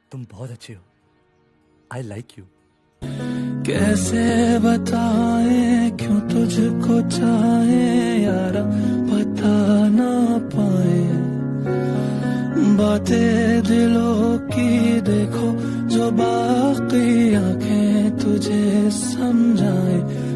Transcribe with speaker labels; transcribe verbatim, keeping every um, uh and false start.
Speaker 1: तुम बहुत अच्छे हो। I like you.
Speaker 2: कैसे बताए क्यों तुझको चाहे यारा, बता ना पाए बातें दिलों की, देखो जो बाकी आंखें तुझे समझाए।